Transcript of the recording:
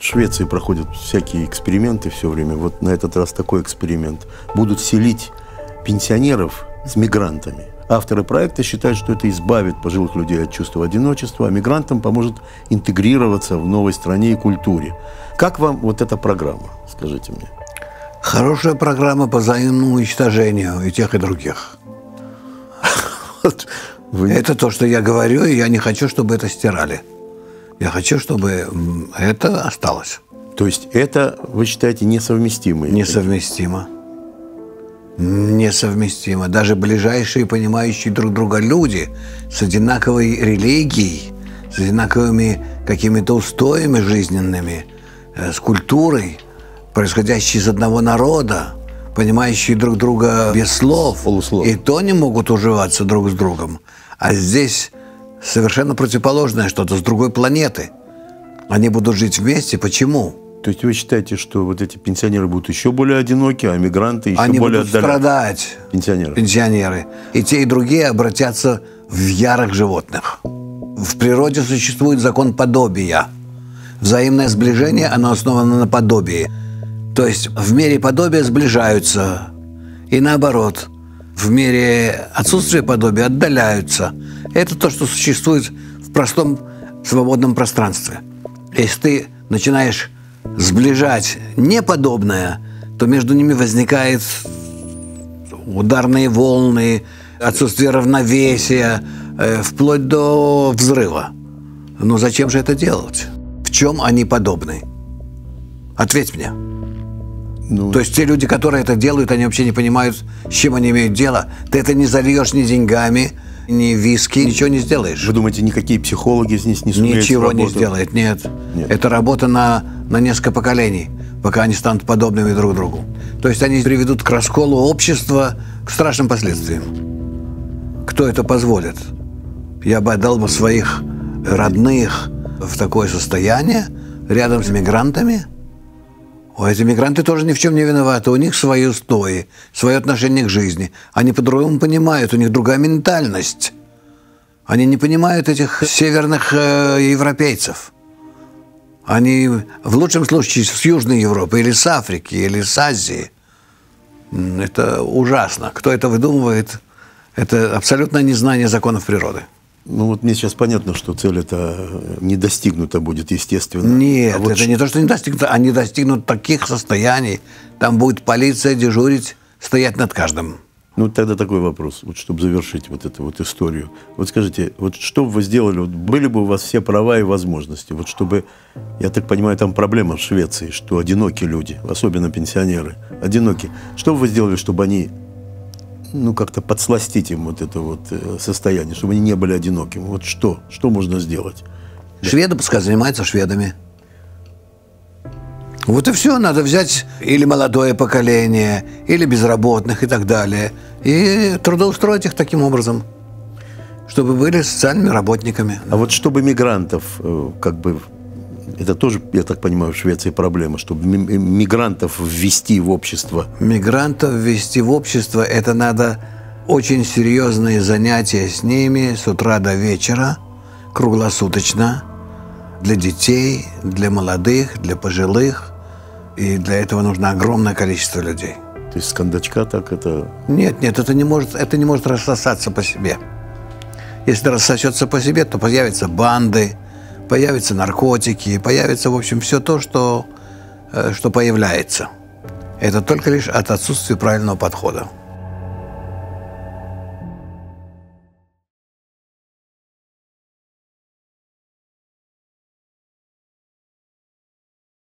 Швеции проходят всякие эксперименты все время. Вот на этот раз такой эксперимент. Будут селить пенсионеров с мигрантами. Авторы проекта считают, что это избавит пожилых людей от чувства одиночества, а мигрантам поможет интегрироваться в новой стране и культуре. Как вам вот эта программа? Скажите мне. Хорошая программа по взаимному уничтожению и тех, и других. Это то, что я говорю, и я не хочу, чтобы это стирали. Я хочу, чтобы это осталось. То есть это, вы считаете, несовместимые? Несовместимо. Несовместимо. Даже ближайшие, понимающие друг друга люди с одинаковой религией, с одинаковыми какими-то устоями жизненными, с культурой, происходящей из одного народа, понимающие друг друга без слов, полуслов, и то не могут уживаться друг с другом. А здесь совершенно противоположное что-то с другой планеты. Они будут жить вместе. Почему? То есть вы считаете, что вот эти пенсионеры будут еще более одиноки, а мигранты еще они более будут страдать, пенсионеры. И те, и другие обратятся в ярых животных. В природе существует закон подобия. Взаимное сближение, оно основано на подобии. То есть в мере подобия сближаются. И наоборот, в мере отсутствия подобия отдаляются. Это то, что существует в простом свободном пространстве. Если ты начинаешь сближать неподобное, то между ними возникают ударные волны, отсутствие равновесия, вплоть до взрыва. Но зачем же это делать? В чем они подобны? Ответь мне. То есть те люди, которые это делают, они вообще не понимают, с чем они имеют дело. Ты это не зальешь ни деньгами, ни виски, ничего не сделаешь. Вы думаете, никакие психологи здесь не сумеют ничего сработать? Не сделает, нет. Это работа на несколько поколений, пока они станут подобными друг другу. То есть они приведут к расколу общества, к страшным последствиям. Кто это позволит? Я бы отдал своих родных в такое состояние рядом с мигрантами? Эти мигранты тоже ни в чем не виноваты. У них свои устои, свое отношение к жизни. Они по-другому понимают, у них другая ментальность. Они не понимают этих северных европейцев. Они в лучшем случае с Южной Европы, или с Африки, или с Азии. Это ужасно. Кто это выдумывает, это абсолютное незнание законов природы. Ну вот мне сейчас понятно, что цель эта не достигнута будет, естественно. Нет, вот это не то, что не достигнуто, они достигнут таких состояний. Там будет полиция дежурить, стоять над каждым. Ну тогда такой вопрос, вот чтобы завершить вот эту вот историю. Вот скажите, вот что бы вы сделали, вот были бы у вас все права и возможности, вот чтобы, я так понимаю, там проблема в Швеции, что одинокие люди, особенно пенсионеры, одинокие. Что бы вы сделали, чтобы они, ну, как-то подсластить им вот это вот состояние, чтобы они не были одинокими? Вот что можно сделать? Шведы пускай занимаются шведами. Вот и все. Надо взять или молодое поколение, или безработных и так далее, и трудоустроить их таким образом, чтобы были социальными работниками. А вот чтобы мигрантов, как бы, это тоже, я так понимаю, в Швеции проблема, чтобы мигрантов ввести в общество. Мигрантов ввести в общество, это надо очень серьезные занятия с ними с утра до вечера, круглосуточно, для детей, для молодых, для пожилых. И для этого нужно огромное количество людей. То есть с кондачка так это... Нет, это не может рассосаться по себе. Если рассосется по себе, то появятся банды, появятся наркотики, появится, в общем, все то, что появляется. Это только лишь от отсутствия правильного подхода.